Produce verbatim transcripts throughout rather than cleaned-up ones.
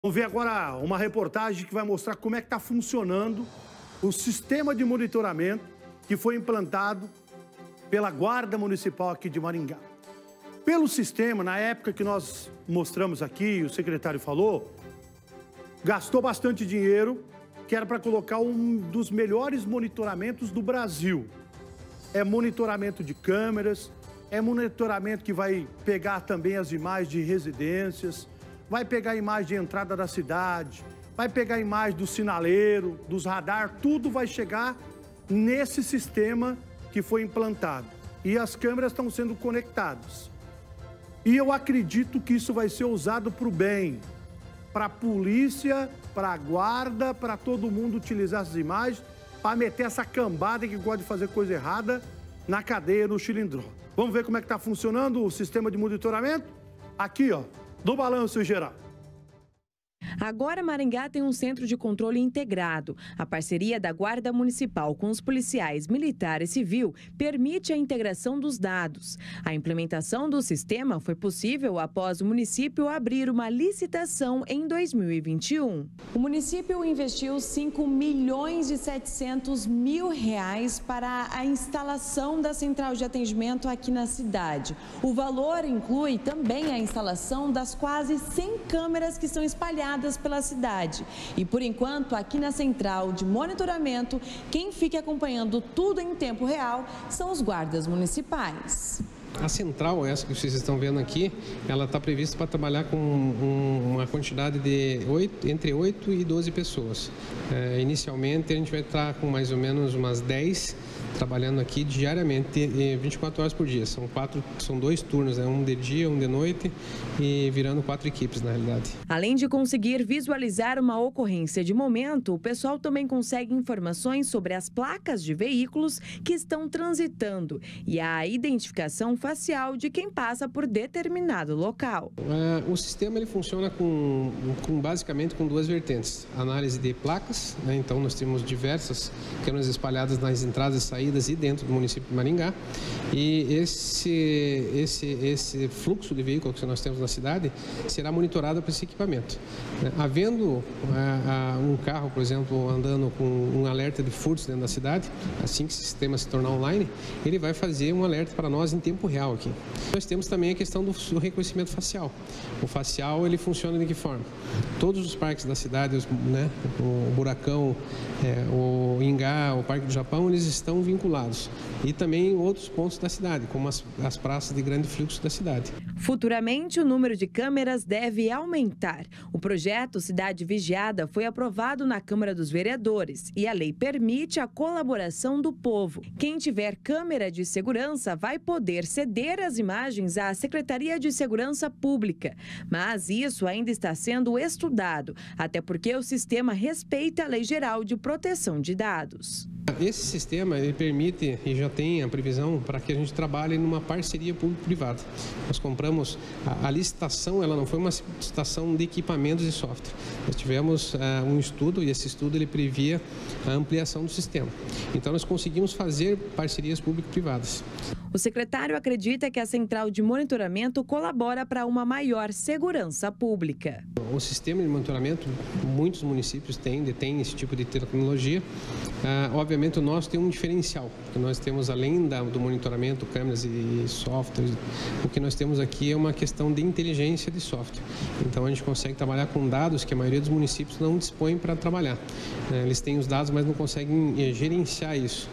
Vamos ver agora uma reportagem que vai mostrar como é que está funcionando o sistema de monitoramento que foi implantado pela Guarda Municipal aqui de Maringá. Pelo sistema, na época que nós mostramos aqui, o secretário falou, gastou bastante dinheiro, que era para colocar um dos melhores monitoramentos do Brasil. É monitoramento de câmeras, é monitoramento que vai pegar também as imagens de residências, vai pegar a imagem de entrada da cidade, vai pegar a imagem do sinaleiro, dos radar, tudo vai chegar nesse sistema que foi implantado. E as câmeras estão sendo conectadas. E eu acredito que isso vai ser usado para o bem, para a polícia, para a guarda, para todo mundo utilizar essas imagens, para meter essa cambada que gosta de fazer coisa errada na cadeia, no Chilindró. Vamos ver como é que está funcionando o sistema de monitoramento? Aqui, ó, do Balanço Geral. Agora Maringá tem um centro de controle integrado. A parceria da Guarda Municipal com os policiais militar e civil permite a integração dos dados. A implementação do sistema foi possível após o município abrir uma licitação em dois mil e vinte e um. O município investiu cinco milhões e setecentos mil reais para a instalação da central de atendimento aqui na cidade. O valor inclui também a instalação das quase cem câmeras que são espalhadas pela cidade. E, por enquanto, aqui na central de monitoramento, quem fica acompanhando tudo em tempo real são os guardas municipais. A central, essa que vocês estão vendo aqui, ela está prevista para trabalhar com um, uma quantidade de oito, entre oito e doze pessoas. É, inicialmente, a gente vai estar com mais ou menos umas dez trabalhando aqui diariamente, vinte e quatro horas por dia. São, quatro, são dois turnos, né? Um de dia, um de noite e virando quatro equipes, na realidade. Além de conseguir visualizar uma ocorrência de momento, o pessoal também consegue informações sobre as placas de veículos que estão transitando e a identificação facial de quem passa por determinado local. É, o sistema ele funciona com, com basicamente com duas vertentes. Análise de placas, né? Então nós temos diversas câmeras espalhadas nas entradas e saídas e dentro do município de Maringá. E esse, esse, esse fluxo de veículos que nós temos na cidade será monitorado por esse equipamento. É, havendo é, um carro, por exemplo, andando com um alerta de furtos dentro da cidade, assim que esse sistema se tornar online, ele vai fazer um alerta para nós em tempo real aqui. Nós temos também a questão do, do reconhecimento facial. O facial, ele funciona de que forma? Todos os parques da cidade, os, né, o Buracão, é, o Ingá, o Parque do Japão, eles estão vinculados. E também outros pontos da cidade, como as, as praças de grande fluxo da cidade. Futuramente, o número de câmeras deve aumentar. O projeto Cidade Vigiada foi aprovado na Câmara dos Vereadores e a lei permite a colaboração do povo. Quem tiver câmera de segurança vai poder ceder as imagens à Secretaria de Segurança Pública. Mas isso ainda está sendo estudado, até porque o sistema respeita a Lei Geral de Proteção de Dados. Esse sistema ele permite e já tem a previsão para que a gente trabalhe numa parceria público-privada. Nós compramos, a, a licitação ela não foi uma licitação de equipamentos e software. Nós tivemos uh, um estudo e esse estudo ele previa a ampliação do sistema. Então nós conseguimos fazer parcerias público-privadas. O secretário acredita que a central de monitoramento colabora para uma maior segurança pública. O sistema de monitoramento, muitos municípios têm, detêm esse tipo de tecnologia. Uh, obviamente o nosso tem um diferencial, porque nós temos além da, do monitoramento, câmeras e softwares, o que nós temos aqui é uma questão de inteligência de software. Então a gente consegue trabalhar com dados que a maioria dos municípios não dispõe para trabalhar. Uh, eles têm os dados, mas não conseguem uh, gerenciar isso.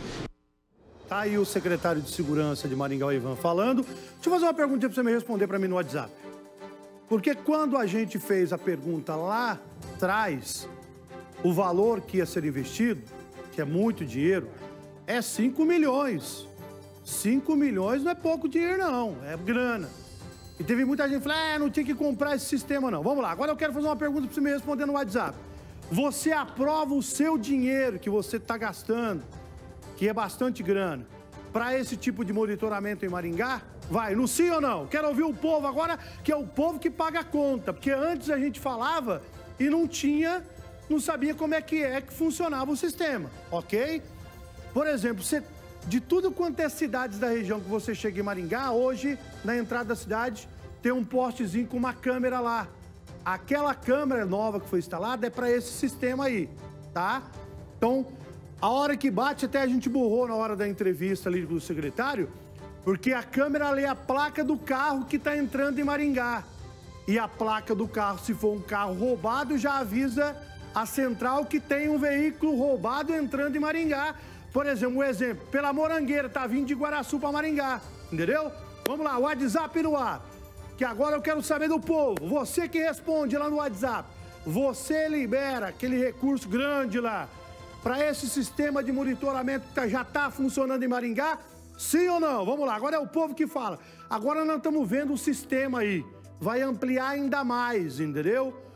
Tá aí o secretário de Segurança de Maringá, o Ivan, falando. Deixa eu fazer uma pergunta para você me responder para mim no WhatsApp. Porque quando a gente fez a pergunta lá atrás, o valor que ia ser investido, que é muito dinheiro, é cinco milhões. cinco milhões não é pouco dinheiro, não. É grana. E teve muita gente que falou, é, não tinha que comprar esse sistema, não. Vamos lá. Agora eu quero fazer uma pergunta para você me responder no WhatsApp. Você aprova o seu dinheiro que você está gastando, que é bastante grana, para esse tipo de monitoramento em Maringá? Vai, no sim ou não? Quero ouvir o povo agora, que é o povo que paga a conta, porque antes a gente falava e não tinha, não sabia como é que é que funcionava o sistema, ok? Por exemplo, você, de tudo quanto é cidades da região que você chega em Maringá, hoje, na entrada da cidade, tem um postezinho com uma câmera lá. aquela câmera nova que foi instalada é para esse sistema aí, tá? Então, a hora que bate, até a gente borrou na hora da entrevista ali com o secretário, porque a câmera lê a placa do carro que está entrando em Maringá. E a placa do carro, se for um carro roubado, já avisa a central que tem um veículo roubado entrando em Maringá. Por exemplo, um exemplo, pela Morangueira, tá vindo de Guaraçu para Maringá, entendeu? Vamos lá, WhatsApp no ar, que agora eu quero saber do povo. Você que responde lá no WhatsApp, você libera aquele recurso grande lá para esse sistema de monitoramento que já está funcionando em Maringá? Sim ou não? Vamos lá, agora é o povo que fala. Agora nós estamos vendo o sistema aí, vai ampliar ainda mais, entendeu?